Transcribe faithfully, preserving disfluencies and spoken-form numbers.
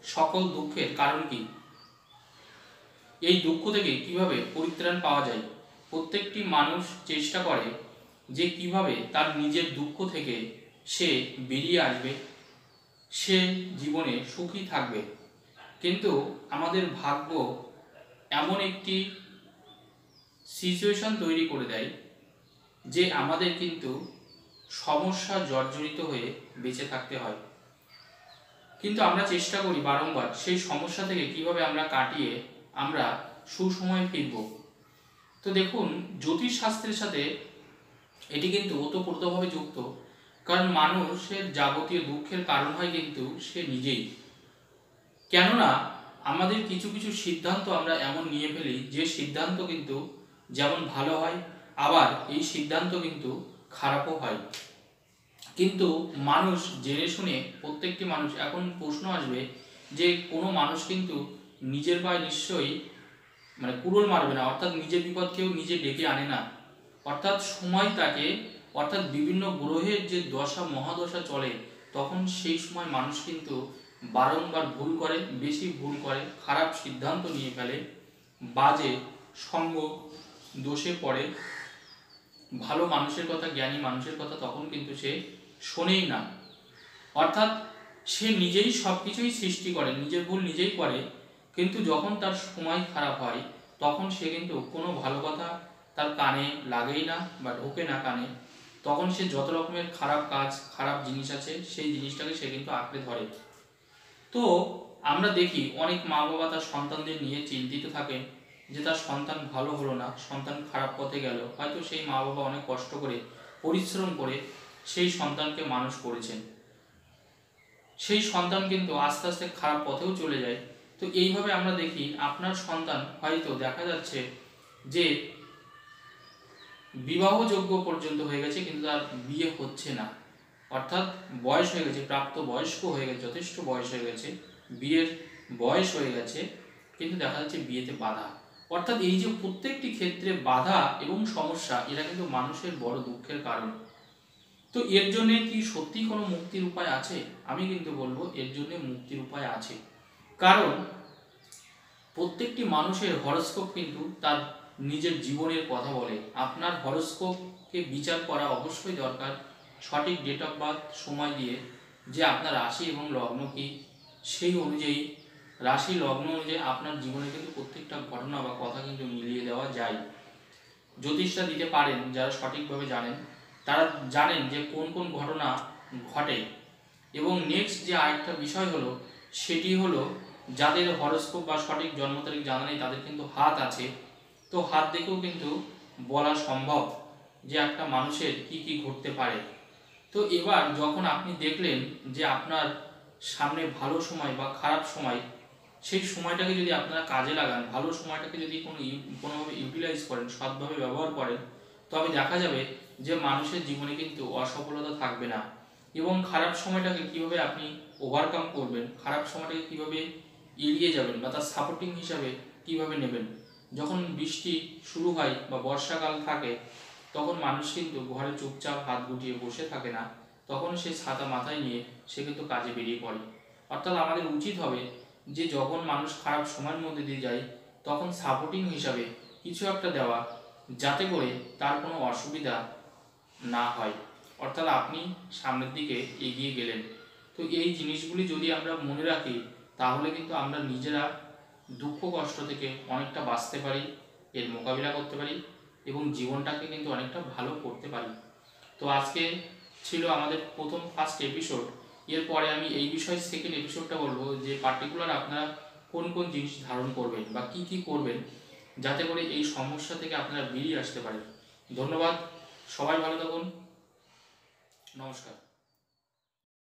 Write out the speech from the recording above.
সকল দুঃখের কারণ কি, এই দুঃখ থেকে কিভাবে পরিত্রাণ পাওয়া যায়। প্রত্যেকটি মানুষ চেষ্টা করে যে কিভাবে তার নিজের দুঃখ থেকে সে বেরিয়ে আসবে, সে জীবনে সুখী থাকবে। কিন্তু আমাদের ভাগ্য এমন একটি সিচুয়েশন তৈরি করে দেয় যে আমাদের কিন্তু সমস্যা জর্জরিত হয়ে বেঁচে থাকতে হয়। কিন্তু আমরা চেষ্টা করি বারংবার সেই সমস্যা থেকে কিভাবে আমরা কাটিয়ে আমরা সুসময়ে ফিরব। তো দেখুন, জ্যোতিষ শাস্ত্রের সাথে এটি কিন্তু ওতপ্রোতভাবে যুক্ত, কারণ মানুষের যাবতীয় দুঃখের কারণ হয় কিন্তু সে নিজেই। কেননা আমাদের কিছু কিছু সিদ্ধান্ত আমরা এমন নিয়ে ফেলি যে সিদ্ধান্ত কিন্তু যেমন ভালো হয়, আবার এই সিদ্ধান্ত কিন্তু খারাপও হয়। কিন্তু মানুষ জেনে শুনে, প্রত্যেকটি মানুষ, এখন প্রশ্ন আসবে যে কোনো মানুষ কিন্তু নিজের পায়ে নিশ্চয়ই মানে কুড়োল মারবে না, অর্থাৎ নিজের বিপদ কেউ নিজে ডেকে আনে না। অর্থাৎ সময় তাকে, অর্থাৎ বিভিন্ন গ্রহের যে দশা মহাদশা চলে, তখন সেই সময় মানুষ কিন্তু বারংবার ভুল করে, বেশি ভুল করে, খারাপ সিদ্ধান্ত নিয়ে ফেলে, বাজে সঙ্গ দোষে পড়ে, ভালো মানুষের কথা, জ্ঞানী মানুষের কথা তখন কিন্তু সে শোনেই না। অর্থাৎ সে নিজেই সব কিছুই সৃষ্টি করে, নিজের ভুল নিজেই করে, কিন্তু যখন তার সময় খারাপ হয় তখন সে কিন্তু কোনো ভালো কথা তার কানে লাগেই না বা ঢোকে না কানে। তখন সে যত রকমের খারাপ কাজ, খারাপ জিনিস আছে সেই জিনিসটাকে সে কিন্তু আঁকড়ে ধরে। তো আমরা দেখি অনেক মা বাবা তার সন্তানদের নিয়ে চিন্তিত থাকেন যে তার সন্তান ভালো হলো না, সন্তান খারাপ পথে গেল। হয়তো সেই মা বাবা অনেক কষ্ট করে, পরিশ্রম করে সেই সন্তানকে মানুষ করেছেন, সেই সন্তান কিন্তু আস্তে আস্তে খারাপ পথেও চলে যায়। তো এইভাবে আমরা দেখি আপনার সন্তান হয়তো দেখা যাচ্ছে যে বিবাহযোগ্য পর্যন্ত হয়ে গেছে কিন্তু তার বিয়ে হচ্ছে না, অর্থাৎ বয়স হয়ে গেছে, প্রাপ্ত বয়স্ক হয়ে গেছে, যথেষ্ট বয়স হয়ে গেছে, বিয়ের বয়স হয়ে গেছে, কিন্তু দেখা যাচ্ছে বিয়েতে বাধা। অর্থাৎ এই যে প্রত্যেকটি ক্ষেত্রে বাধা এবং সমস্যা, এরা কিন্তু মানুষের বড় দুঃখের কারণ। তো এর জন্য কি সত্যি কোনো মুক্তির উপায় আছে? আমি কিন্তু বলবো এর জন্য মুক্তির উপায় আছে। কারণ প্রত্যেকটি মানুষের হরস্কোপ কিন্তু তার নিজের জীবনের কথা বলে। আপনার হরস্কোপকে বিচার করা অবশ্যই দরকার, সঠিক ডেট অফ বার্থ সময় দিয়ে, যে আপনার রাশি এবং লগ্ন কি, সেই অনুযায়ী রাশি লগ্ন অনুযায়ী আপনার জীবনে কিন্তু প্রত্যেকটা ঘটনা বা কথা কিন্তু মিলিয়ে দেওয়া যায়। জ্যোতিষটা দিতে পারেন যারা সঠিকভাবে জানেন, তারা জানেন যে কোন কোন ঘটনা ঘটে। এবং নেক্সট যে আরেকটা বিষয় হলো, সেটি হলো যাদের হরস্কোপ বা সঠিক জন্ম তারিখ জানা নেই তাদের কিন্তু হাত আছে। তো হাত দেখেও কিন্তু বলা সম্ভব যে একটা মানুষের কি কি ঘটতে পারে। তো এবার যখন আপনি দেখলেন যে আপনার সামনে ভালো সময় বা খারাপ সময়, সেই সময়টাকে যদি আপনারা কাজে লাগান, ভালো সময়টাকে যদি কোনো কোনোভাবে ইউটিলাইজ করেন, সৎভাবে ব্যবহার করেন, তবে দেখা যাবে যে মানুষের জীবনে কিন্তু অসফলতা থাকবে না। এবং খারাপ সময়টাকে কিভাবে আপনি ওভারকাম করবেন, খারাপ সময়টাকে কিভাবে এড়িয়ে যাবেন বা তার সাপোর্টিং হিসাবে কিভাবে নেবেন। যখন বৃষ্টি শুরু হয় বা বর্ষাকাল থাকে, তখন মানুষ কিন্তু ঘরে চুপচাপ হাত গুটিয়ে বসে থাকে না, তখন সে ছাতা মাথায় নিয়ে সে কিন্তু কাজে বেরিয়ে পড়ে। অর্থাৎ আমাদের উচিত হবে যে যখন মানুষ খারাপ সময়ের মধ্যে দিয়ে যায়, তখন সাপোর্টিং হিসাবে কিছু একটা দেওয়া, যাতে করে তার কোনো অসুবিধা না হয়। অর্থাৎ আপনি সামনের দিকে এগিয়ে গেলেন। তো এই জিনিসগুলি যদি আমরা মনে রাখি, তাহলে কিন্তু আমরা নিজেরা দুঃখ কষ্ট থেকে অনেকটা বাঁচতে পারি, এর মোকাবিলা করতে পারি এবং জীবনটাকে কিন্তু অনেকটা ভালো করতে পারি। তো আজকে ছিল আমাদের প্রথম ফার্স্ট এপিসোড। এরপরে আমি এই বিষয়ে সেকেন্ড এপিসোডটা বলবো যে পার্টিকুলার আপনারা কোন কোন জিনিস ধারণ করবেন বা কি কি করবেন, যাতে করে এই সমস্যা থেকে আপনারা বেরিয়ে আসতে পারেন। ধন্যবাদ, সবাই ভালো থাকুন, নমস্কার।